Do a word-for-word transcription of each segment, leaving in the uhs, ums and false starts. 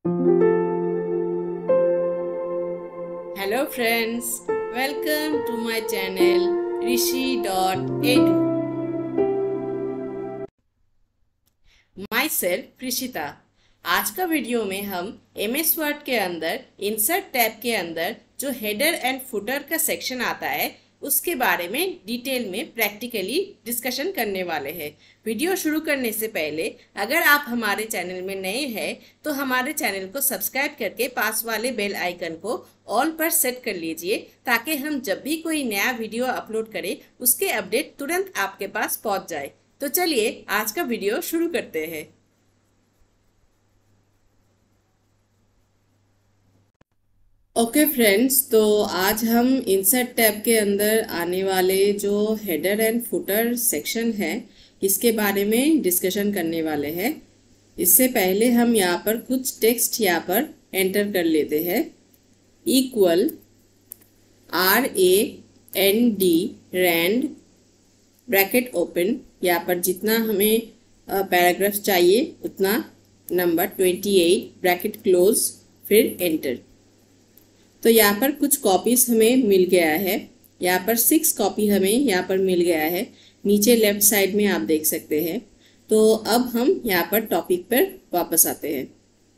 Hello friends, welcome to my channel rishi dot edu. Myself Prishita. आज का video में हम एम एस वर्ड के अंदर इंसर्ट टैब के अंदर जो हेडर एंड फुटर का सेक्शन आता है उसके बारे में डिटेल में प्रैक्टिकली डिस्कशन करने वाले हैं। वीडियो शुरू करने से पहले अगर आप हमारे चैनल में नए हैं तो हमारे चैनल को सब्सक्राइब करके पास वाले बेल आइकन को ऑल पर सेट कर लीजिए ताकि हम जब भी कोई नया वीडियो अपलोड करें उसके अपडेट तुरंत आपके पास पहुंच जाए। तो चलिए आज का वीडियो शुरू करते हैं। ओके okay फ्रेंड्स, तो आज हम इंसर्ट टैब के अंदर आने वाले जो हेडर एंड फुटर सेक्शन है इसके बारे में डिस्कशन करने वाले हैं। इससे पहले हम यहाँ पर कुछ टेक्स्ट यहाँ पर एंटर कर लेते हैं। Equal R A N D rand bracket open, यहाँ पर जितना हमें पैराग्राफ चाहिए अट्ठाईस नंबर अट्ठाईस ब्रैकेट क्लोज, फिर एंटर। तो यहाँ पर कुछ कॉपीज हमें मिल गया है। यहाँ पर सिक्स कॉपी हमें यहाँ पर मिल गया है, नीचे लेफ्ट साइड में आप देख सकते हैं। तो अब हम यहाँ पर टॉपिक पर वापस आते हैं।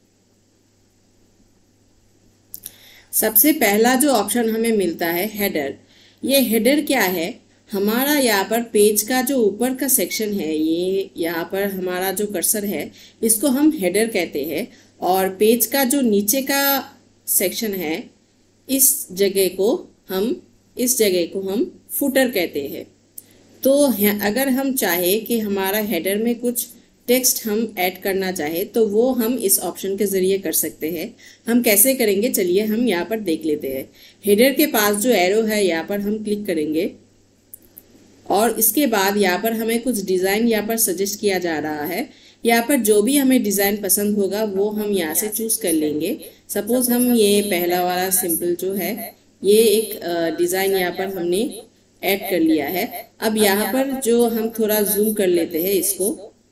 सबसे पहला जो ऑप्शन हमें मिलता है हेडर। ये हेडर क्या है? हमारा यहाँ पर पेज का जो ऊपर का सेक्शन है, ये यहाँ पर हमारा जो कर्सर है इसको हम हेडर कहते हैं, और पेज का जो नीचे का सेक्शन है इस जगह को हम इस जगह को हम फुटर कहते हैं। तो अगर हम चाहे कि हमारा हेडर में कुछ टेक्स्ट हम ऐड करना चाहे तो वो हम इस ऑप्शन के ज़रिए कर सकते हैं। हम कैसे करेंगे चलिए हम यहाँ पर देख लेते हैं। हेडर के पास जो एरो है यहाँ पर हम क्लिक करेंगे और इसके बाद यहाँ पर हमें कुछ डिज़ाइन यहाँ पर सजेस्ट किया जा रहा है। यहाँ पर जो भी हमें डिज़ाइन पसंद होगा वो हम यहाँ से चूज कर लेंगे। सपोज हम ये पहला वाला सिंपल जो है ये एक डिज़ाइन यहाँ पर हमने ऐड कर लिया है। अब यहाँ पर जो हम थोड़ा जूम कर लेते हैं इसको,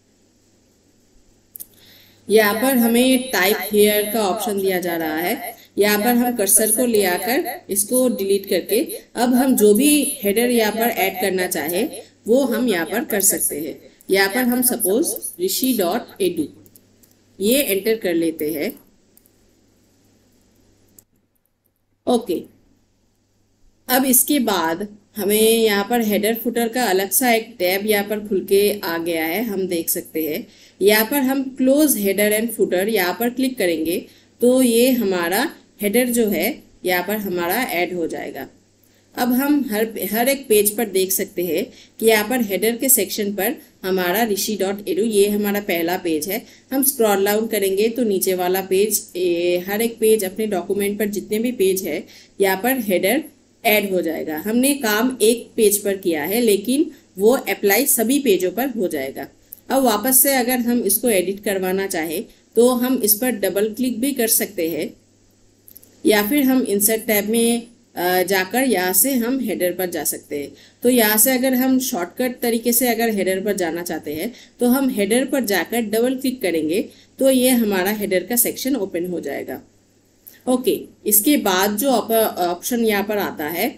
यहाँ पर हमें टाइप हेयर का ऑप्शन दिया जा रहा है। यहाँ पर हम कर्सर को ले आकर इसको डिलीट करके अब हम जो भी हेडर यहाँ पर ऐड करना चाहे वो हम यहाँ पर कर सकते हैं। यहाँ पर हम सपोज ऋषि डॉट एडू ये एंटर कर लेते हैं। ओके, अब इसके बाद हमें यहाँ पर हेडर फुटर का अलग सा एक टैब यहाँ पर खुल के आ गया है, हम देख सकते हैं। यहाँ पर हम क्लोज हेडर एंड फुटर यहाँ पर क्लिक करेंगे तो ये हमारा हेडर जो है यहाँ पर हमारा ऐड हो जाएगा। अब हम हर हर एक पेज पर देख सकते हैं कि यहाँ पर हेडर के सेक्शन पर हमारा ऋषि डॉट एडू ये हमारा पहला पेज है। हम स्क्रॉल डाउन करेंगे तो नीचे वाला पेज, ए, हर एक पेज अपने डॉक्यूमेंट पर जितने भी पेज है यहाँ पर हेडर ऐड हो जाएगा। हमने काम एक पेज पर किया है लेकिन वो अप्लाई सभी पेजों पर हो जाएगा। अब वापस से अगर हम इसको एडिट करवाना चाहे तो हम इस पर डबल क्लिक भी कर सकते हैं, या फिर हम इंसर्ट टैब में जाकर यहाँ से हम हेडर पर जा सकते हैं। तो यहाँ से अगर हम शॉर्टकट तरीके से अगर हेडर पर जाना चाहते हैं तो हम हेडर पर जाकर डबल क्लिक करेंगे तो ये हमारा हेडर का सेक्शन ओपन हो जाएगा। ओके, इसके बाद जो ऑप्शन यहाँ पर आता है,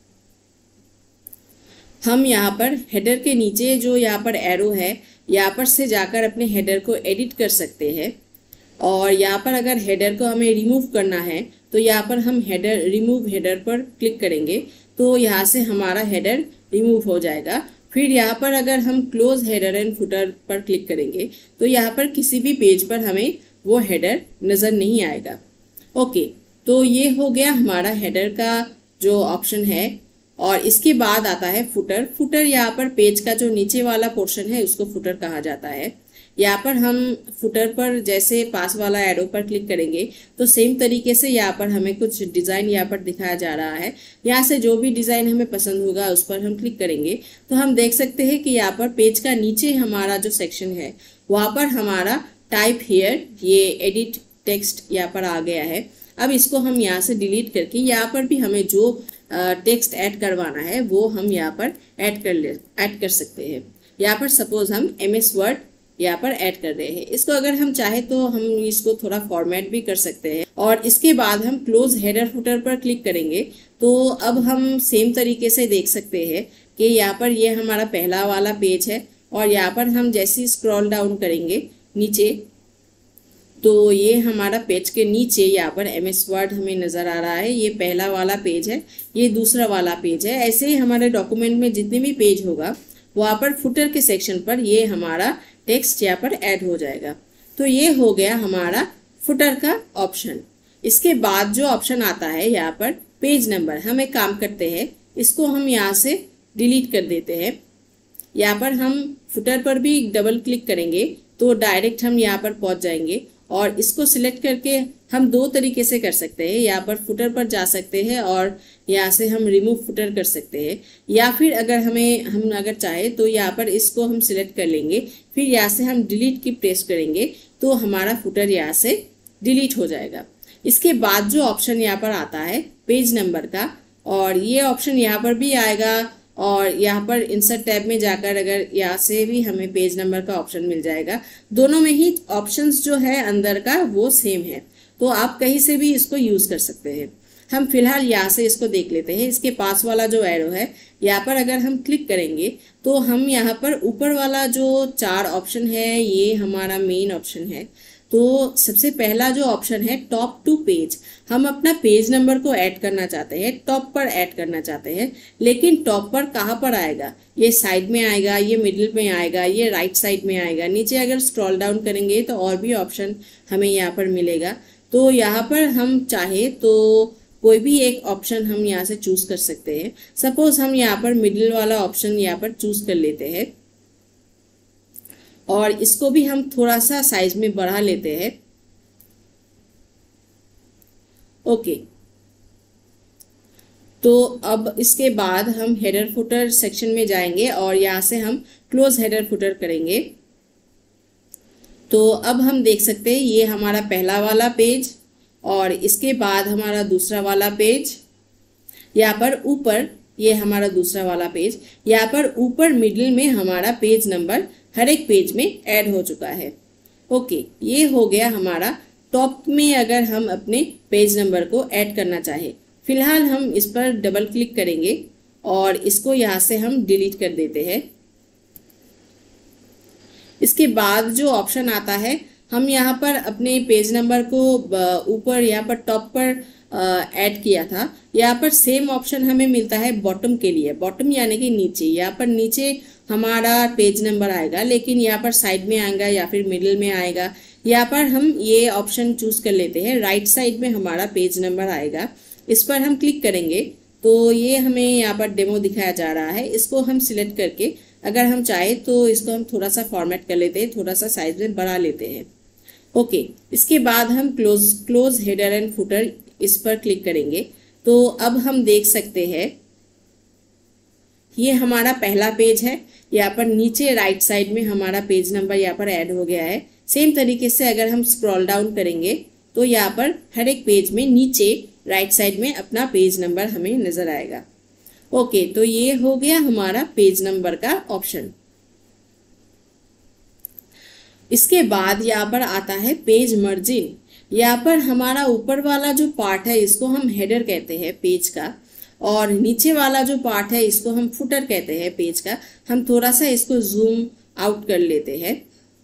हम यहाँ पर हेडर के नीचे जो यहाँ पर एरो है यहाँ पर से जाकर अपने हेडर को एडिट कर सकते हैं। और यहाँ पर अगर हेडर को हमें रिमूव करना है तो यहाँ पर हम हेडर रिमूव हेडर पर क्लिक करेंगे तो यहाँ से हमारा हेडर रिमूव हो जाएगा। फिर यहाँ पर अगर हम क्लोज हेडर एंड फुटर पर क्लिक करेंगे तो यहाँ पर किसी भी पेज पर हमें वो हेडर नज़र नहीं आएगा। ओके, तो ये हो गया हमारा हेडर का जो ऑप्शन है। और इसके बाद आता है फुटर। फुटर यहाँ पर पेज का जो नीचे वाला पोर्शन है उसको फुटर कहा जाता है। यहाँ पर हम फुटर पर जैसे पास वाला एरो पर क्लिक करेंगे तो सेम तरीके से यहाँ पर हमें कुछ डिज़ाइन यहाँ पर दिखाया जा रहा है। यहाँ से जो भी डिज़ाइन हमें पसंद होगा उस पर हम क्लिक करेंगे तो हम देख सकते हैं कि यहाँ पर पेज का नीचे हमारा जो सेक्शन है वहाँ पर हमारा टाइप हेयर ये एडिट टेक्स्ट यहाँ पर आ गया है। अब इसको हम यहाँ से डिलीट करके यहाँ पर भी हमें जो टेक्स्ट ऐड करवाना है वो हम यहाँ पर ऐड कर ले ऐड कर सकते हैं। यहाँ पर सपोज हम एम एस वर्ड यहाँ पर ऐड कर रहे हैं। इसको अगर हम चाहे तो हम इसको थोड़ा फॉर्मेट भी कर सकते हैं। और इसके बाद हम क्लोज हेडर फुटर पर क्लिक करेंगे तो अब हम सेम तरीके से देख सकते हैं कि यहाँ पर ये हमारा पहला वाला पेज है और यहाँ पर हम जैसे ही स्क्रॉल डाउन करेंगे नीचे तो ये हमारा पेज के नीचे यहाँ पर एम एस वर्ड हमें नज़र आ रहा है। ये पहला वाला पेज है, ये दूसरा वाला पेज है। ऐसे ही हमारे डॉक्यूमेंट में जितने भी पेज होगा वहाँ पर फुटर के सेक्शन पर ये हमारा टेक्स्ट यहाँ पर ऐड हो जाएगा। तो ये हो गया हमारा फुटर का ऑप्शन। इसके बाद जो ऑप्शन आता है यहाँ पर पेज नंबर, हम एक काम करते हैं, इसको हम यहाँ से डिलीट कर देते हैं। यहाँ पर हम फुटर पर भी डबल क्लिक करेंगे तो डायरेक्ट हम यहाँ पर पहुंच जाएंगे और इसको सिलेक्ट करके हम दो तरीके से कर सकते हैं। यहाँ पर फुटर पर जा सकते हैं और यहाँ से हम रिमूव फुटर कर सकते हैं, या फिर अगर हमें हम अगर चाहे तो यहाँ पर इसको हम सिलेक्ट कर लेंगे, फिर यहाँ से हम डिलीट की प्रेस करेंगे तो हमारा फुटर यहाँ से डिलीट हो जाएगा। इसके बाद जो ऑप्शन यहाँ पर आता है पेज नंबर का, और ये ऑप्शन यहाँ पर भी आएगा और यहाँ पर इंसर्ट टैब में जाकर अगर यहाँ से भी हमें पेज नंबर का ऑप्शन मिल जाएगा। दोनों में ही ऑप्शंस जो है अंदर का वो सेम है, तो आप कहीं से भी इसको यूज कर सकते हैं। हम फिलहाल यहाँ से इसको देख लेते हैं। इसके पास वाला जो एरो है यहाँ पर अगर हम क्लिक करेंगे तो हम यहाँ पर ऊपर वाला जो चार ऑप्शन है ये हमारा मेन ऑप्शन है। तो सबसे पहला जो ऑप्शन है टॉप टू पेज, हम अपना पेज नंबर को ऐड करना चाहते हैं, टॉप पर ऐड करना चाहते हैं। लेकिन टॉप पर कहाँ पर आएगा, ये साइड में आएगा, ये मिडिल में आएगा, ये राइट साइड में आएगा। नीचे अगर स्क्रॉल डाउन करेंगे तो और भी ऑप्शन हमें यहाँ पर मिलेगा। तो यहाँ पर हम चाहे तो कोई भी एक ऑप्शन हम यहाँ से चूज कर सकते हैं। सपोज हम यहाँ पर मिडिल वाला ऑप्शन यहाँ पर चूज कर लेते हैं और इसको भी हम थोड़ा सा साइज में बढ़ा लेते हैं। ओके, तो अब इसके बाद हम हेडर फुटर सेक्शन में जाएंगे और यहाँ से हम क्लोज हेडर फुटर करेंगे। तो अब हम देख सकते हैं ये हमारा पहला वाला पेज और इसके बाद हमारा दूसरा वाला पेज, यहाँ पर ऊपर ये हमारा दूसरा वाला पेज, यहाँ पर ऊपर मिडिल में हमारा पेज नंबर हर एक पेज में ऐड हो चुका है। ओके, ये हो गया हमारा टॉप में अगर हम अपने पेज नंबर को ऐड करना चाहे। फिलहाल हम इस पर डबल क्लिक करेंगे और इसको यहाँ से हम डिलीट कर देते हैं। इसके बाद जो ऑप्शन आता है, हम यहाँ पर अपने पेज नंबर को ऊपर यहाँ पर टॉप पर ऐड किया था, यहाँ पर सेम ऑप्शन हमें मिलता है बॉटम के लिए। बॉटम यानी कि नीचे, यहाँ पर नीचे हमारा पेज नंबर आएगा, लेकिन यहाँ पर साइड में आएगा या फिर मिडिल में आएगा। यहाँ पर हम ये ऑप्शन चूज कर लेते हैं, राइट साइड में हमारा पेज नंबर आएगा। इस पर हम क्लिक करेंगे तो ये हमें यहाँ पर डेमो दिखाया जा रहा है। इसको हम सिलेक्ट करके अगर हम चाहे तो इसको हम थोड़ा सा फॉर्मेट कर लेते हैं, थोड़ा सा साइज में बढ़ा लेते हैं। ओके, इसके बाद हम close close header and footer इस पर क्लिक करेंगे तो अब हम देख सकते हैं ये हमारा पहला पेज है। यहाँ पर नीचे राइट साइड में हमारा पेज नंबर यहाँ पर ऐड हो गया है। सेम तरीके से अगर हम स्क्रॉल डाउन करेंगे तो यहाँ पर हर एक पेज में नीचे राइट साइड में अपना पेज नंबर हमें नजर आएगा। ओके, तो ये हो गया हमारा पेज नंबर का ऑप्शन। इसके बाद यहाँ पर आता है पेज मर्जिंग। यहाँ पर हमारा ऊपर वाला जो पार्ट है इसको हम हेडर कहते हैं पेज का, और नीचे वाला जो पार्ट है इसको हम फुटर कहते हैं पेज का। हम थोड़ा सा इसको जूम आउट कर लेते हैं।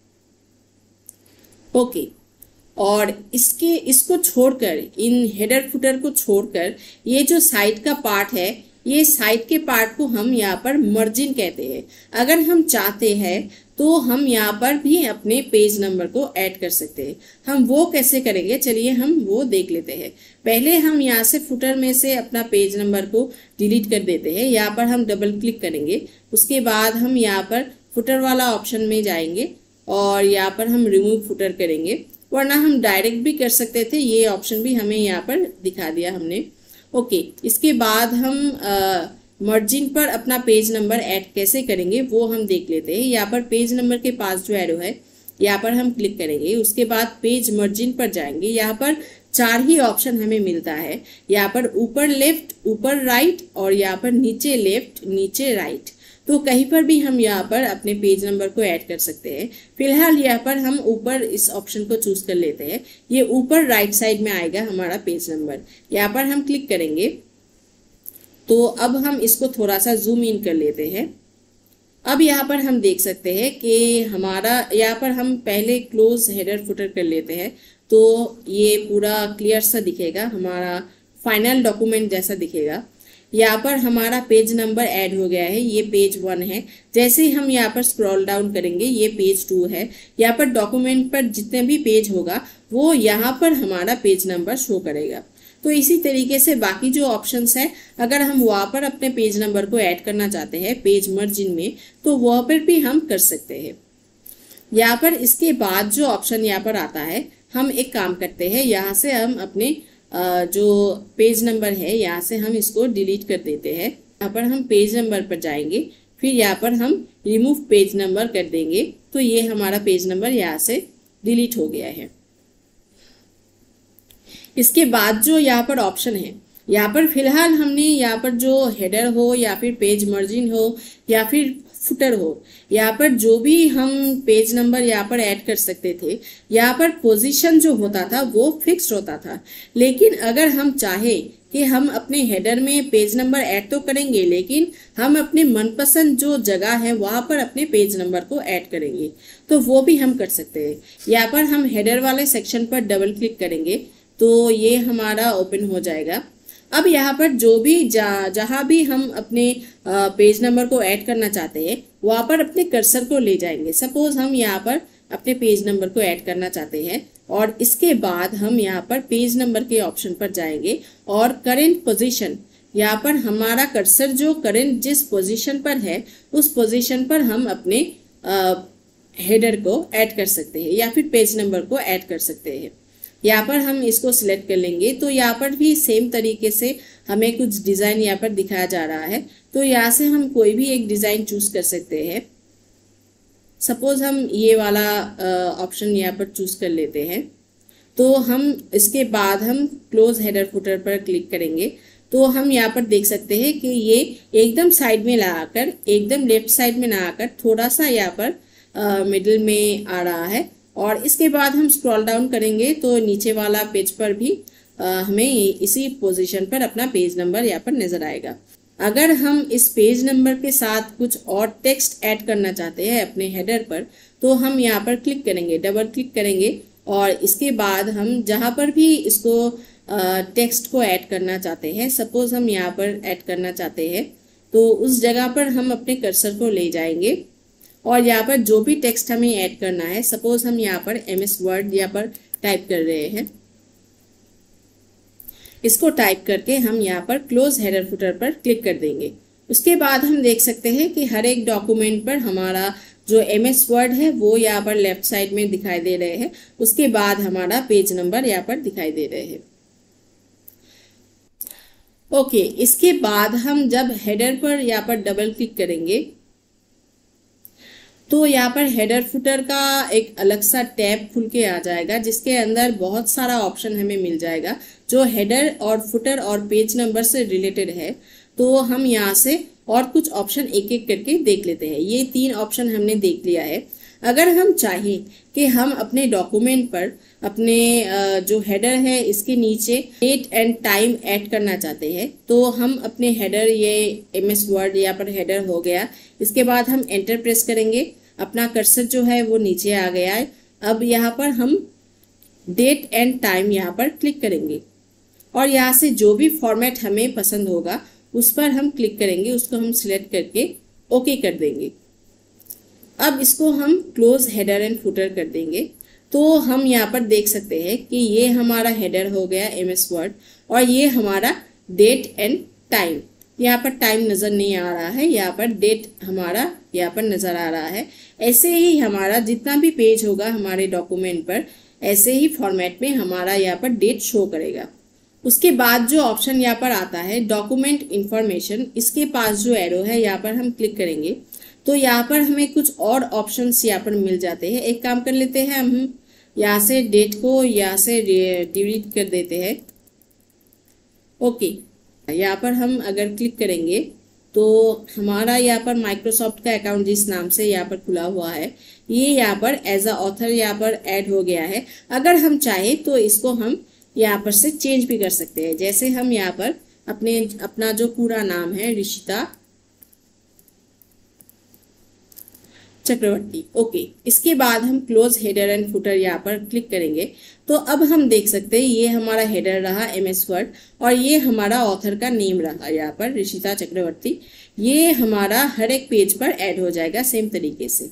ओके, और इसके इसको छोड़कर, इन हेडर फुटर को छोड़कर ये जो साइड का पार्ट है, ये साइड के पार्ट को हम यहाँ पर मर्जिन कहते हैं। अगर हम चाहते हैं तो हम यहाँ पर भी अपने पेज नंबर को ऐड कर सकते हैं। हम वो कैसे करेंगे, चलिए हम वो देख लेते हैं। पहले हम यहाँ से फुटर में से अपना पेज नंबर को डिलीट कर देते हैं। यहाँ पर हम डबल क्लिक करेंगे, उसके बाद हम यहाँ पर फुटर वाला ऑप्शन में जाएंगे और यहाँ पर हम रिमूव फुटर करेंगे, वरना हम डायरेक्ट भी कर सकते थे। ये ऑप्शन भी हमें यहाँ पर दिखा दिया हमने। ओके, इसके बाद हम मर्जिन पर अपना पेज नंबर ऐड कैसे करेंगे वो हम देख लेते हैं। यहाँ पर पेज नंबर के पास जो एरो है यहाँ पर हम क्लिक करेंगे, उसके बाद पेज मर्जिन पर जाएंगे। यहाँ पर चार ही ऑप्शन हमें मिलता है। यहाँ पर ऊपर लेफ्ट, ऊपर राइट और यहाँ पर नीचे लेफ्ट, नीचे राइट। तो कहीं पर भी हम यहाँ पर अपने पेज नंबर को ऐड कर सकते हैं। फिलहाल यहाँ पर हम ऊपर इस ऑप्शन को चूज कर लेते हैं। ये ऊपर राइट साइड में आएगा हमारा पेज नंबर, यहाँ पर हम क्लिक करेंगे तो अब हम इसको थोड़ा सा जूम इन कर लेते हैं। अब यहाँ पर हम देख सकते हैं कि हमारा यहाँ पर हम पहले क्लोज हेडर फुटर कर लेते हैं तो ये पूरा क्लियर सा दिखेगा, हमारा फाइनल डॉक्यूमेंट जैसा दिखेगा। यहाँ पर हमारा पेज नंबर ऐड हो गया है, ये पेज वन है। जैसे ही हम यहाँ पर स्क्रॉल डाउन करेंगे ये पेज टू है। यहाँ पर डॉक्यूमेंट पर जितने भी पेज होगा वो यहाँ पर हमारा पेज नंबर शो करेगा। तो इसी तरीके से बाकी जो ऑप्शंस है, अगर हम वहाँ पर अपने पेज नंबर को ऐड करना चाहते हैं पेज मर्जिंग में, तो वहाँ पर भी हम कर सकते हैं। यहाँ पर इसके बाद जो ऑप्शन यहाँ पर आता है, हम एक काम करते हैं, यहाँ से हम अपने जो पेज नंबर है यहाँ से हम इसको डिलीट कर देते हैं। यहाँ पर हम पेज नंबर पर जाएंगे, फिर यहाँ पर हम रिमूव पेज नंबर कर देंगे तो ये हमारा पेज नंबर यहाँ से डिलीट हो गया है। इसके बाद जो यहाँ पर ऑप्शन है, यहाँ पर फिलहाल हमने यहाँ पर जो हेडर हो या फिर पेज मार्जिन हो या फिर फुटर हो, यहाँ पर जो भी हम पेज नंबर यहाँ पर ऐड कर सकते थे, यहाँ पर पोजीशन जो होता था वो फिक्स्ड होता था। लेकिन अगर हम चाहे कि हम अपने हेडर में पेज नंबर ऐड तो करेंगे, लेकिन हम अपने मनपसंद जो जगह है वहां पर अपने पेज नंबर को ऐड करेंगे, तो वो भी हम कर सकते हैं। यहाँ पर हम हेडर वाले सेक्शन पर डबल क्लिक करेंगे तो ये हमारा ओपन हो जाएगा। अब यहाँ पर जो भी जहां भी हम अपने पेज नंबर को ऐड करना चाहते हैं वहां पर अपने कर्सर को ले जाएंगे। सपोज हम यहाँ पर अपने पेज नंबर को ऐड करना चाहते हैं और इसके बाद हम यहाँ पर पेज नंबर के ऑप्शन पर जाएंगे और करेंट पोजीशन, यहाँ पर हमारा कर्सर जो करेंट जिस पोजीशन पर है उस पोजीशन पर हम अपने हेडर को ऐड कर सकते हैं या फिर पेज नंबर को ऐड कर सकते हैं। यहाँ पर हम इसको सिलेक्ट कर लेंगे तो यहाँ पर भी सेम तरीके से हमें कुछ डिजाइन यहाँ पर दिखाया जा रहा है। तो यहाँ से हम कोई भी एक डिजाइन चूज कर सकते हैं। सपोज हम ये वाला ऑप्शन यहाँ पर चूज कर लेते हैं तो हम इसके बाद हम क्लोज हेडर फुटर पर क्लिक करेंगे तो हम यहाँ पर देख सकते हैं कि ये एकदम साइड में लगाकर, एकदम लेफ्ट साइड में ना आकर थोड़ा सा यहाँ पर मिडिल में आ रहा है। और इसके बाद हम स्क्रॉल डाउन करेंगे तो नीचे वाला पेज पर भी आ, हमें इसी पोजीशन पर अपना पेज नंबर यहाँ पर नजर आएगा। अगर हम इस पेज नंबर के साथ कुछ और टेक्स्ट ऐड करना चाहते हैं अपने हेडर पर तो हम यहाँ पर क्लिक करेंगे, डबल क्लिक करेंगे और इसके बाद हम जहाँ पर भी इसको टेक्स्ट को ऐड करना चाहते हैं, सपोज हम यहाँ पर ऐड करना चाहते हैं तो उस जगह पर हम अपने कर्सर को ले जाएंगे और यहाँ पर जो भी टेक्स्ट हमें ऐड करना है, सपोज हम यहाँ पर एम एस वर्ड यहाँ पर टाइप कर रहे हैं, इसको टाइप करके हम यहाँ पर क्लोज हेडर फुटर पर क्लिक कर देंगे। उसके बाद हम देख सकते हैं कि हर एक डॉक्यूमेंट पर हमारा जो एम एस वर्ड है वो यहाँ पर लेफ्ट साइड में दिखाई दे रहे हैं। उसके बाद हमारा पेज नंबर यहाँ पर दिखाई दे रहे हैं। ओके, इसके बाद हम जब हेडर पर यहाँ पर डबल क्लिक करेंगे तो यहाँ पर हेडर फुटर का एक अलग सा टैब खुल के आ जाएगा जिसके अंदर बहुत सारा ऑप्शन हमें मिल जाएगा जो हेडर और फुटर और पेज नंबर से रिलेटेड है। तो हम यहाँ से और कुछ ऑप्शन एक एक करके देख लेते हैं। ये तीन ऑप्शन हमने देख लिया है। अगर हम चाहें कि हम अपने डॉक्यूमेंट पर अपने जो हेडर है इसके नीचे डेट एंड टाइम ऐड करना चाहते हैं तो हम अपने हेडर, ये एम एस वर्ड यहाँ पर हेडर हो गया, इसके बाद हम एंटर प्रेस करेंगे, अपना कर्सर जो है वो नीचे आ गया है। अब यहाँ पर हम डेट एंड टाइम यहाँ पर क्लिक करेंगे और यहाँ से जो भी फॉर्मेट हमें पसंद होगा उस पर हम क्लिक करेंगे, उसको हम सिलेक्ट करके ओके कर देंगे। अब इसको हम क्लोज हेडर एंड फुटर कर देंगे तो हम यहाँ पर देख सकते हैं कि ये हमारा हेडर हो गया एम एस वर्ड और ये हमारा डेट एंड टाइम। यहाँ पर टाइम नजर नहीं आ रहा है, यहाँ पर डेट हमारा यहाँ पर नजर आ रहा है। ऐसे ही हमारा जितना भी पेज होगा हमारे डॉक्यूमेंट पर ऐसे ही फॉर्मेट में हमारा यहाँ पर डेट शो करेगा। उसके बाद जो ऑप्शन यहाँ पर आता है डॉक्यूमेंट इंफॉर्मेशन, इसके पास जो एरो है यहाँ पर हम क्लिक करेंगे तो यहाँ पर हमें कुछ और ऑप्शंस यहाँ पर मिल जाते हैं। एक काम कर लेते हैं, हम यहाँ से डेट को यहाँ से डिलीट कर देते हैं। ओके, यहाँ पर हम अगर क्लिक करेंगे तो हमारा यहाँ पर माइक्रोसॉफ्ट का अकाउंट जिस नाम से यहाँ पर खुला हुआ है, ये यहाँ पर एज अ ऑथर यहाँ पर ऐड हो गया है। अगर हम चाहें तो इसको हम यहाँ पर से चेंज भी कर सकते हैं। जैसे हम यहाँ पर अपने अपना जो पूरा नाम है ऋषिता चक्रवर्ती, ओके, इसके बाद हम क्लोज हेडर एंड फुटर यहाँ पर क्लिक करेंगे तो अब हम देख सकते हैं ये हमारा हेडर रहा एम एस वर्ड और ये हमारा ऑथर का नेम रहा यहाँ पर ऋषिता चक्रवर्ती। ये हमारा हर एक पेज पर ऐड हो जाएगा सेम तरीके से।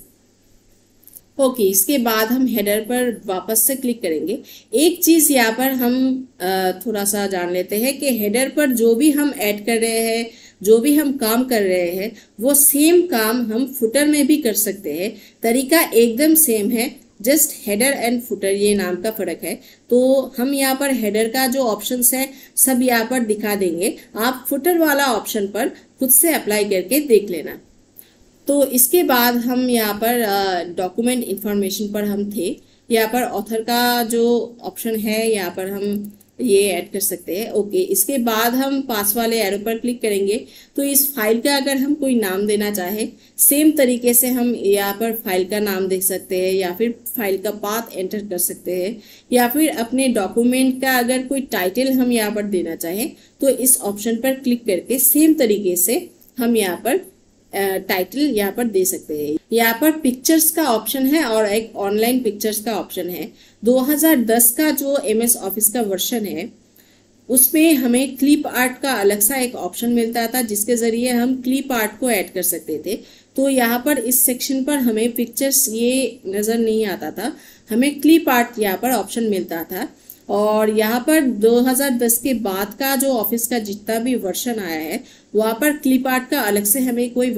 ओके okay, इसके बाद हम हेडर पर वापस से क्लिक करेंगे। एक चीज यहाँ पर हम थोड़ा सा जान लेते हैं कि हेडर पर जो भी हम ऐड कर रहे हैं, जो भी हम काम कर रहे हैं, वो सेम काम हम फुटर में भी कर सकते हैं। तरीका एकदम सेम है, जस्ट हेडर एंड फुटर ये नाम का फर्क है। तो हम यहाँ पर हेडर का जो ऑप्शंस है सब यहाँ पर दिखा देंगे, आप फुटर वाला ऑप्शन पर खुद से अप्लाई करके देख लेना। तो इसके बाद हम यहाँ पर डॉक्यूमेंट इंफॉर्मेशन पर हम थे, यहाँ पर ऑथर का जो ऑप्शन है यहाँ पर हम ये ऐड कर सकते हैं। ओके, इसके बाद हम पास वाले एरो पर क्लिक करेंगे तो इस फाइल का अगर हम कोई नाम देना चाहे, सेम तरीके से हम यहाँ पर फाइल का नाम देख सकते हैं या फिर फाइल का पाथ एंटर कर सकते हैं, या फिर अपने डॉक्यूमेंट का अगर कोई टाइटल हम यहाँ पर देना चाहें तो इस ऑप्शन पर क्लिक करके सेम तरीके से हम यहाँ पर टाइटल uh, यहाँ पर दे सकते हैं। यहाँ पर पिक्चर्स का ऑप्शन है और एक ऑनलाइन पिक्चर्स का ऑप्शन है। दो हज़ार दस का जो एम एस ऑफिस का वर्जन है उसमें हमें क्लिप आर्ट का अलग सा एक ऑप्शन मिलता था जिसके जरिए हम क्लिप आर्ट को ऐड कर सकते थे। तो यहाँ पर इस सेक्शन पर हमें पिक्चर्स ये नजर नहीं आता था, हमें क्लिप आर्ट यहाँ पर ऑप्शन मिलता था। और यहाँ पर दो हज़ार दस के बाद का जो ऑफिस का जितना भी वर्जन आया है वहाँ पर क्लिप आर्ट का अलग से हमें कोई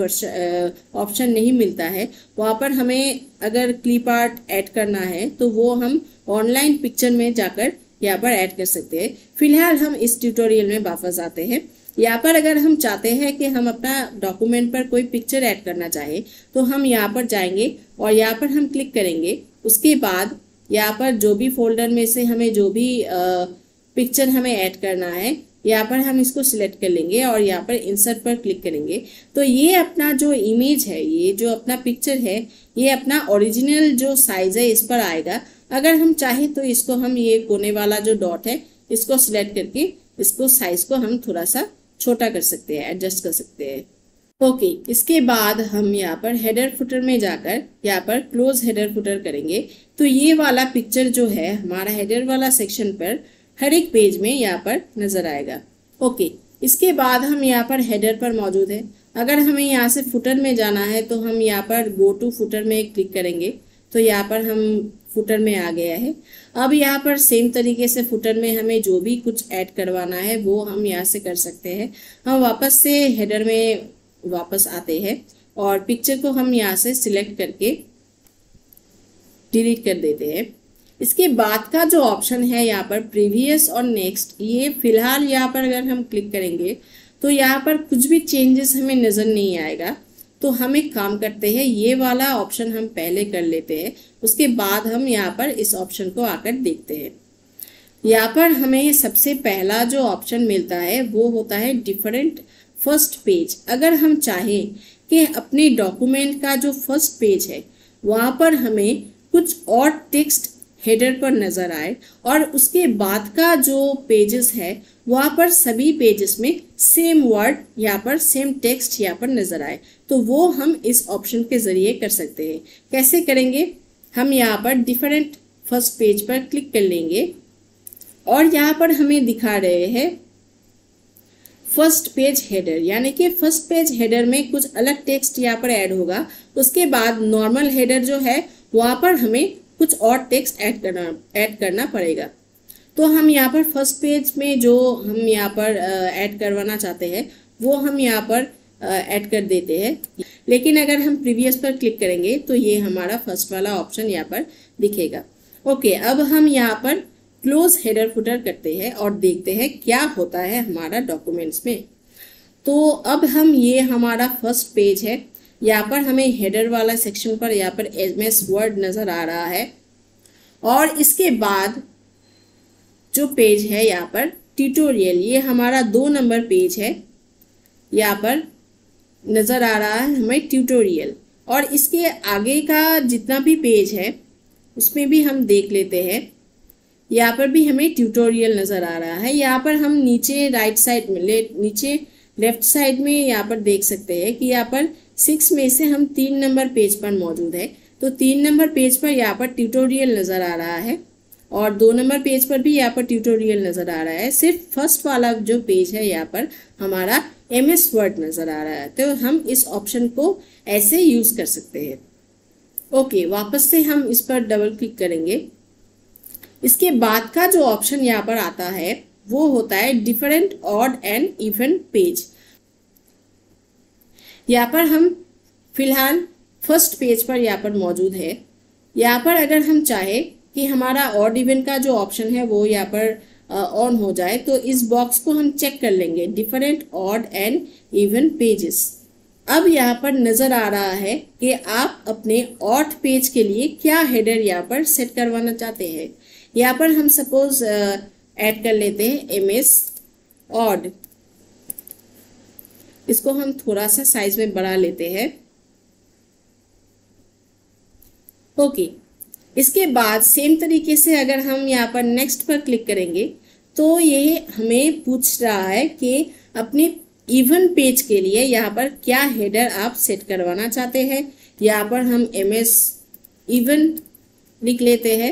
ऑप्शन नहीं मिलता है। वहाँ पर हमें अगर क्लिप आर्ट ऐड करना है तो वो हम ऑनलाइन पिक्चर में जाकर यहाँ पर ऐड कर सकते हैं। फिलहाल हम इस ट्यूटोरियल में वापस आते हैं। यहाँ पर अगर हम चाहते हैं कि हम अपना डॉक्यूमेंट पर कोई पिक्चर ऐड करना चाहें तो हम यहाँ पर जाएंगे और यहाँ पर हम क्लिक करेंगे। उसके बाद यहाँ पर जो भी फोल्डर में से हमें जो भी पिक्चर हमें ऐड करना है यहाँ पर हम इसको सिलेक्ट कर लेंगे और यहाँ पर इंसर्ट पर क्लिक करेंगे तो ये अपना जो इमेज है, ये जो अपना पिक्चर है, ये अपना ओरिजिनल जो साइज है इस पर आएगा। अगर हम चाहें तो इसको हम ये कोने वाला जो डॉट है इसको सिलेक्ट करके इसको साइज को हम थोड़ा सा छोटा कर सकते हैं, एडजस्ट कर सकते हैं। ओके okay, इसके बाद हम यहाँ पर हेडर फुटर में जाकर यहाँ पर क्लोज हेडर फुटर करेंगे तो ये वाला पिक्चर जो है हमारा हेडर वाला सेक्शन पर हर एक पेज में यहाँ पर नजर आएगा। ओके okay, इसके बाद हम यहाँ पर हेडर पर मौजूद है। अगर हमें यहाँ से फुटर में जाना है तो हम यहाँ पर गो टू फुटर में क्लिक करेंगे तो यहाँ पर हम फुटर में आ गया है। अब यहाँ पर सेम तरीके से फुटर में हमें जो भी कुछ ऐड करवाना है वो हम यहाँ से कर सकते हैं। हम वापस से हेडर में वापस आते हैं और पिक्चर को हम यहाँ से सिलेक्ट करके डिलीट कर देते हैं। इसके बाद का जो ऑप्शन है यहाँ पर प्रीवियस और नेक्स्ट, ये फिलहाल यहाँ पर अगर हम क्लिक करेंगे तो यहाँ पर कुछ भी चेंजेस हमें नजर नहीं आएगा। तो हम एक काम करते हैं, ये वाला ऑप्शन हम पहले कर लेते हैं, उसके बाद हम यहाँ पर इस ऑप्शन को आकर देखते हैं। यहाँ पर हमें सबसे पहला जो ऑप्शन मिलता है वो होता है डिफरेंट फर्स्ट पेज। अगर हम चाहें कि अपने डॉक्यूमेंट का जो फर्स्ट पेज है वहां पर हमें कुछ और टेक्स्ट हेडर पर नजर आए और उसके बाद का जो पेजेस है वहां पर सभी पेजेस में सेम वर्ड यहाँ पर सेम टेक्स्ट यहाँ पर नजर आए, तो वो हम इस ऑप्शन के जरिए कर सकते हैं। कैसे करेंगे, हम यहाँ पर डिफरेंट फर्स्ट पेज पर क्लिक कर लेंगे और यहाँ पर हमें दिखा रहे हैं फर्स्ट पेज हेडर, यानी कि फर्स्ट पेज हेडर में कुछ अलग टेक्स्ट यहाँ पर ऐड होगा। उसके बाद नॉर्मल हेडर जो है वहां पर हमें कुछ और टेक्स्ट ऐड करना ऐड करना पड़ेगा। तो हम यहाँ पर फर्स्ट पेज में जो हम यहाँ पर ऐड करवाना चाहते हैं वो हम यहाँ पर ऐड कर देते हैं। लेकिन अगर हम प्रीवियस पर क्लिक करेंगे तो ये हमारा फर्स्ट वाला ऑप्शन यहाँ पर दिखेगा। ओके, अब हम यहाँ पर क्लोज हेडर फुटर करते हैं और देखते हैं क्या होता है हमारा डॉक्यूमेंट्स में। तो अब हम ये हमारा फर्स्ट पेज है, यहाँ पर हमें हेडर वाला सेक्शन पर यहाँ पर एम एस वर्ड नजर आ रहा है और इसके बाद जो पेज है यहाँ पर ट्यूटोरियल, ये हमारा दो नंबर पेज है। यहाँ पर नज़र आ रहा है हमें ट्यूटोरियल, और इसके आगे का जितना भी पेज है उसमें भी हम देख लेते हैं। यहाँ पर भी हमें ट्यूटोरियल नज़र आ रहा है। यहाँ पर हम नीचे राइट साइड में ले नीचे लेफ्ट साइड में यहाँ पर देख सकते हैं कि यहाँ पर सिक्स में से हम तीन नंबर पेज पर मौजूद है। तो तीन नंबर पेज पर यहाँ पर ट्यूटोरियल नज़र आ रहा है और दो नंबर पेज पर भी यहाँ पर ट्यूटोरियल नज़र आ रहा है। सिर्फ फर्स्ट वाला जो पेज है यहाँ पर हमारा एम एस वर्ड नज़र आ रहा है। तो हम इस ऑप्शन को ऐसे यूज़ कर सकते हैं। ओके, वापस से हम इस पर डबल क्लिक करेंगे। इसके बाद का जो ऑप्शन यहाँ पर आता है वो होता है different odd and even page. यहाँ पर हम फिलहाल फर्स्ट पेज पर यहाँ पर मौजूद है। यहाँ पर अगर हम चाहे कि हमारा ऑड इवन का जो ऑप्शन है वो यहाँ पर ऑन हो जाए तो इस बॉक्स को हम चेक कर लेंगे, different odd and even pages. अब यहाँ पर नजर आ रहा है कि आप अपने ऑड पेज के लिए क्या हेडर यहाँ पर सेट करवाना चाहते हैं। यहाँ पर हम सपोज ऐड कर लेते हैं एम एस ऑड। इसको हम थोड़ा सा साइज में बढ़ा लेते हैं। ओके, इसके बाद सेम तरीके से अगर हम यहाँ पर नेक्स्ट पर क्लिक करेंगे तो ये हमें पूछ रहा है कि अपने इवन पेज के लिए यहाँ पर क्या हेडर आप सेट करवाना चाहते हैं। यहाँ पर हम एम एस इवन लिख लेते हैं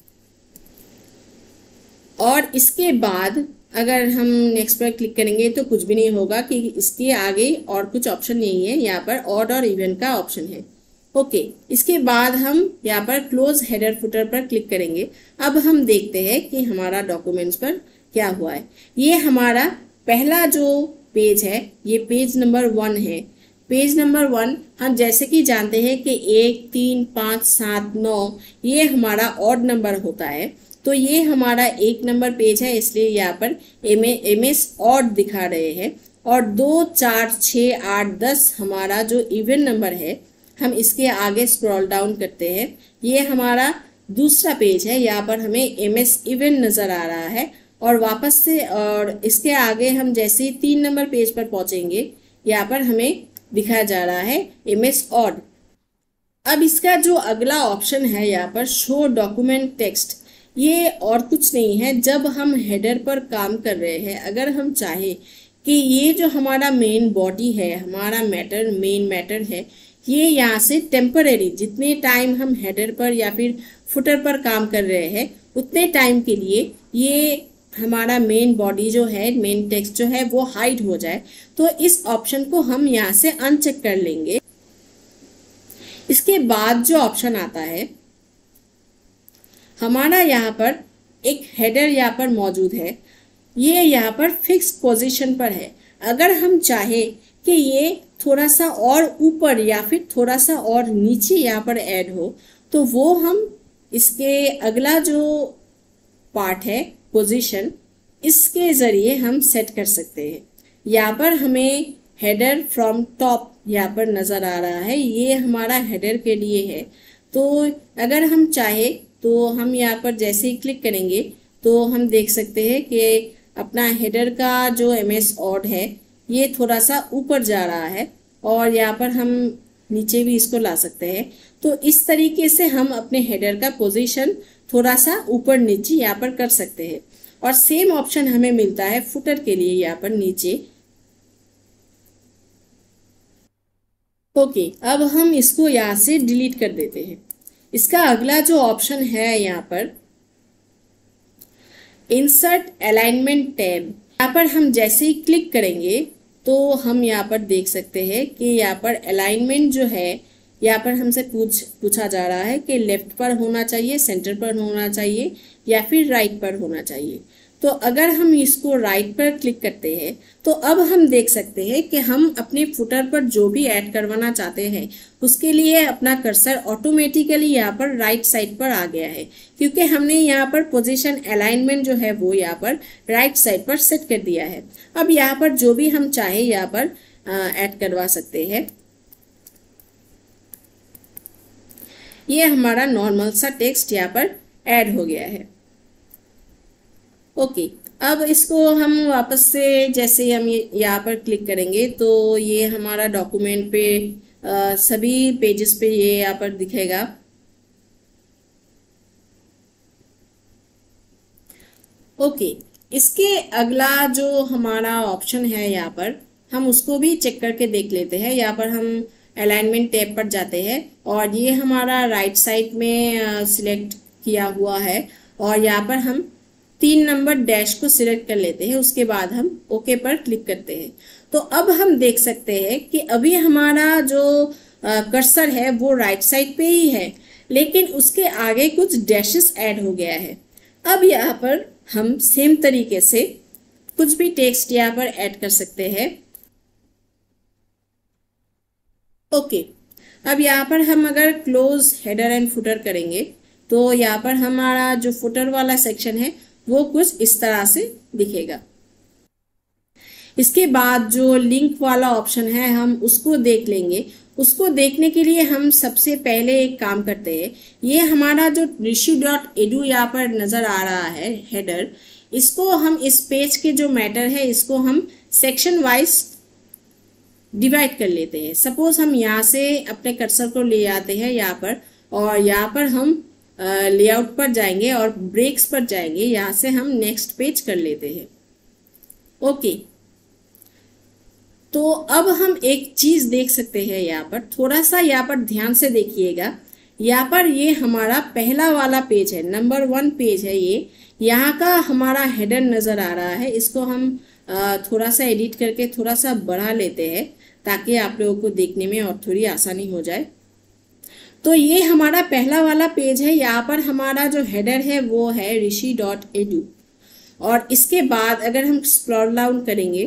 और इसके बाद अगर हम नेक्स्ट पर क्लिक करेंगे तो कुछ भी नहीं होगा कि इसके आगे और कुछ ऑप्शन नहीं है। यहाँ पर ऑड और इवन का ऑप्शन है। ओके okay, इसके बाद हम यहाँ पर क्लोज हेडर फुटर पर क्लिक करेंगे। अब हम देखते हैं कि हमारा डॉक्यूमेंट्स पर क्या हुआ है। ये हमारा पहला जो पेज है ये पेज नंबर वन है। पेज नंबर वन हम जैसे कि जानते हैं कि एक, तीन, पाँच, सात, नौ ये हमारा ऑड नंबर होता है। तो ये हमारा एक नंबर पेज है, इसलिए यहाँ पर एम एम एस ऑड दिखा रहे हैं। और दो, चार, छ, आठ, दस हमारा जो इवन नंबर है, हम इसके आगे स्क्रॉल डाउन करते हैं। ये हमारा दूसरा पेज है, यहाँ पर हमें एम एस इवन नज़र आ रहा है। और वापस से और इसके आगे हम जैसे ही तीन नंबर पेज पर पहुंचेंगे यहाँ पर हमें दिखाया जा रहा है एम एस ऑड। अब इसका जो अगला ऑप्शन है यहाँ पर शो डॉक्यूमेंट टेक्स्ट, ये और कुछ नहीं है। जब हम हेडर पर काम कर रहे हैं, अगर हम चाहे कि ये जो हमारा मेन बॉडी है, हमारा मैटर मेन मैटर है, ये यहाँ से टेम्परेरी जितने टाइम हम हेडर पर या फिर फुटर पर काम कर रहे हैं उतने टाइम के लिए ये हमारा मेन बॉडी जो है, मेन टेक्स्ट जो है वो हाइड हो जाए, तो इस ऑप्शन को हम यहाँ से अनचेक कर लेंगे। इसके बाद जो ऑप्शन आता है हमारा यहाँ पर एक हेडर यहाँ पर मौजूद है। ये यहाँ पर फिक्स पोजीशन पर है। अगर हम चाहे कि ये थोड़ा सा और ऊपर या फिर थोड़ा सा और नीचे यहाँ पर ऐड हो तो वो हम इसके अगला जो पार्ट है पोजीशन, इसके ज़रिए हम सेट कर सकते हैं। यहाँ पर हमें हेडर फ्रॉम टॉप यहाँ पर नज़र आ रहा है, ये हमारा हेडर के लिए है। तो अगर हम चाहे तो हम यहाँ पर जैसे ही क्लिक करेंगे तो हम देख सकते हैं कि अपना हेडर का जो एम एस ऑड है ये थोड़ा सा ऊपर जा रहा है और यहाँ पर हम नीचे भी इसको ला सकते हैं। तो इस तरीके से हम अपने हेडर का पोजीशन थोड़ा सा ऊपर नीचे यहाँ पर कर सकते हैं। और सेम ऑप्शन हमें मिलता है फुटर के लिए यहाँ पर नीचे। ओके, अब हम इसको यहाँ से डिलीट कर देते हैं। इसका अगला जो ऑप्शन है यहाँ पर इंसर्ट अलाइनमेंट टैब, यहाँ पर हम जैसे ही क्लिक करेंगे तो हम यहाँ पर देख सकते हैं कि यहाँ पर अलाइनमेंट जो है यहाँ पर हमसे पूछ पूछा जा रहा है कि लेफ्ट पर होना चाहिए, सेंटर पर होना चाहिए या फिर राइट पर होना चाहिए। तो अगर हम इसको राइट पर क्लिक करते हैं तो अब हम देख सकते हैं कि हम अपने फुटर पर जो भी ऐड करवाना चाहते हैं उसके लिए अपना कर्सर ऑटोमेटिकली यहाँ पर राइट साइड पर आ गया है, क्योंकि हमने यहाँ पर पोजीशन अलाइनमेंट जो है वो यहाँ पर राइट साइड पर सेट कर दिया है। अब यहाँ पर जो भी हम चाहे यहाँ पर ऐड करवा सकते हैं। ये हमारा नॉर्मल सा टेक्स्ट यहाँ पर ऐड हो गया है। ओके, अब इसको हम वापस से जैसे ही हम ये यहाँ पर क्लिक करेंगे तो ये हमारा डॉक्यूमेंट पे अ, सभी पेजेस पे ये यहाँ पर दिखेगा। ओके, इसके अगला जो हमारा ऑप्शन है यहाँ पर हम उसको भी चेक करके देख लेते हैं। यहाँ पर हम अलाइनमेंट टैब पर जाते हैं और ये हमारा राइट साइड में सिलेक्ट किया हुआ है और यहाँ पर हम तीन नंबर डैश को सिलेक्ट कर लेते हैं। उसके बाद हम ओके पर क्लिक करते हैं। तो अब हम देख सकते हैं कि अभी हमारा जो कर्सर है वो राइट साइड पे ही है, लेकिन उसके आगे कुछ डैशेस ऐड हो गया है। अब यहाँ पर हम सेम तरीके से कुछ भी टेक्स्ट यहाँ पर ऐड कर सकते हैं। ओके, अब यहाँ पर हम अगर क्लोज हेडर एंड फुटर करेंगे तो यहाँ पर हमारा जो फुटर वाला सेक्शन है वो कुछ इस तरह से दिखेगा। इसके बाद जो लिंक वाला ऑप्शन है हम उसको देख लेंगे। उसको देखने के लिए हम सबसे पहले एक काम करते हैं, ये हमारा जो ऋषि डॉट एडू यहाँ पर नजर आ रहा है हेडर, इसको हम इस पेज के जो मैटर है इसको हम सेक्शन वाइज डिवाइड कर लेते हैं। सपोज हम यहाँ से अपने कर्सर को ले आते हैं यहाँ पर और यहाँ पर हम लेआउट पर जाएंगे और ब्रेक्स पर जाएंगे। यहाँ से हम नेक्स्ट पेज कर लेते हैं। ओके, तो अब हम एक चीज देख सकते हैं यहाँ पर, थोड़ा सा यहाँ पर ध्यान से देखिएगा। यहाँ पर ये हमारा पहला वाला पेज है, नंबर वन पेज है ये। यहाँ का हमारा हेडर नजर आ रहा है। इसको हम थोड़ा सा एडिट करके थोड़ा सा बढ़ा लेते हैं ताकि आप लोगों को देखने में और थोड़ी आसानी हो जाए। तो ये हमारा पहला वाला पेज है। यहाँ पर हमारा जो हेडर है वो है ऋषि डॉट एडू और इसके बाद अगर हम स्क्रॉल डाउन करेंगे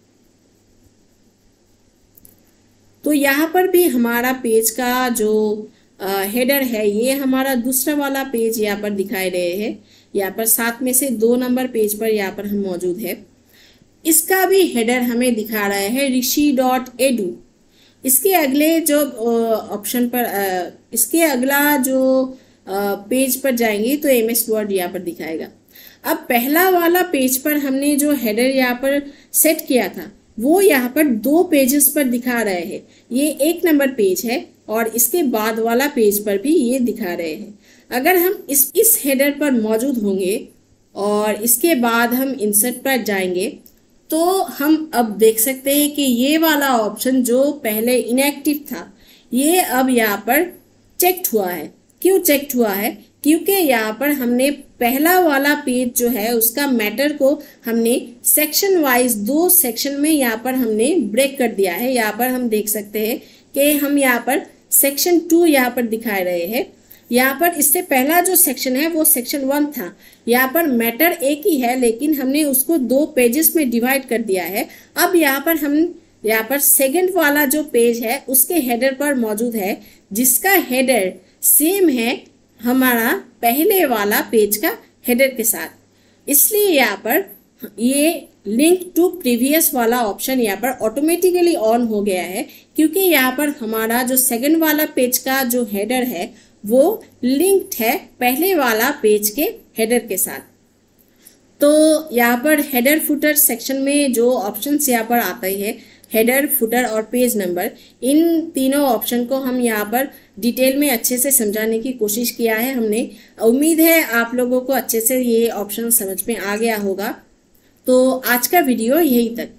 तो यहाँ पर भी हमारा पेज का जो हेडर है ये हमारा दूसरा वाला पेज यहाँ पर दिखाई रहे हैं। यहाँ पर सात में से दो नंबर पेज पर यहाँ पर हम मौजूद है। इसका भी हेडर हमें दिखा रहा है ऋषि डॉट एडू। इसके अगले जो ऑप्शन पर आ, इसके अगला जो आ, पेज पर जाएंगे तो एम एस वर्ड यहाँ पर दिखाएगा। अब पहला वाला पेज पर हमने जो हेडर यहाँ पर सेट किया था वो यहाँ पर दो पेजेस पर दिखा रहे हैं। ये एक नंबर पेज है और इसके बाद वाला पेज पर भी ये दिखा रहे हैं। अगर हम इस इस हेडर पर मौजूद होंगे और इसके बाद हम इंसर्ट पर जाएंगे तो हम अब देख सकते हैं कि ये वाला ऑप्शन जो पहले इनएक्टिव था ये अब यहाँ पर चेक्ड हुआ है। क्यों चेक्ड हुआ है? क्योंकि यहाँ पर हमने पहला वाला पेज जो है उसका मैटर को हमने सेक्शन वाइज दो सेक्शन में यहाँ पर हमने ब्रेक कर दिया है। यहाँ पर हम देख सकते हैं कि हम यहाँ पर सेक्शन टू यहाँ पर दिखा रहे हैं। यहाँ पर इससे पहला जो सेक्शन है वो सेक्शन वन था। यहाँ पर मैटर एक ही है लेकिन हमने उसको दो पेजेस में डिवाइड कर दिया है। अब यहाँ पर हम यहाँ पर सेकंड वाला जो पेज है उसके हेडर पर मौजूद है जिसका हेडर सेम है हमारा पहले वाला पेज का हेडर के साथ। इसलिए यहाँ पर ये लिंक टू प्रीवियस वाला ऑप्शन यहाँ पर ऑटोमेटिकली ऑन हो गया है क्योंकि यहाँ पर हमारा जो सेकंड वाला पेज का जो हेडर है वो लिंक्ड है पहले वाला पेज के हेडर के साथ। तो यहाँ पर हेडर फुटर सेक्शन में जो ऑप्शंस यहाँ पर आते हैं हेडर फुटर और पेज नंबर, इन तीनों ऑप्शन को हम यहाँ पर डिटेल में अच्छे से समझाने की कोशिश किया है हमने। उम्मीद है आप लोगों को अच्छे से ये ऑप्शन समझ में आ गया होगा। तो आज का वीडियो यही तक।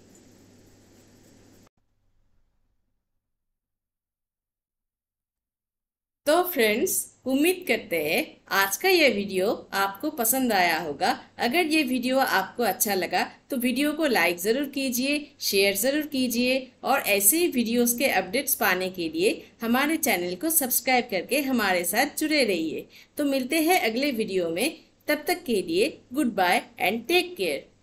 तो फ्रेंड्स, उम्मीद करते हैं आज का ये वीडियो आपको पसंद आया होगा। अगर ये वीडियो आपको अच्छा लगा तो वीडियो को लाइक ज़रूर कीजिए, शेयर ज़रूर कीजिए और ऐसे ही वीडियोस के अपडेट्स पाने के लिए हमारे चैनल को सब्सक्राइब करके हमारे साथ जुड़े रहिए। तो मिलते हैं अगले वीडियो में। तब तक के लिए goodbye and take care.